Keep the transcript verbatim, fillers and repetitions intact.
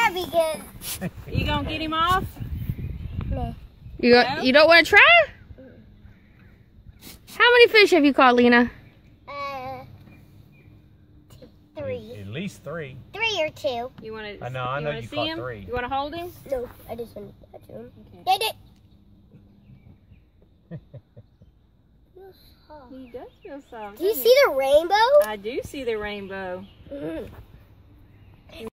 that because... You gonna get him off? No. You, No? you don't want to try? How many fish have you caught, Leena? Uh, two, three. At least three. Three or two. You want to? I know, I know you, you see caught him? three. You want to hold him? No, I just want to touch him. Okay. Did it? He does feel soft. Do you doesn't see the rainbow? he? I do see the rainbow. Mm.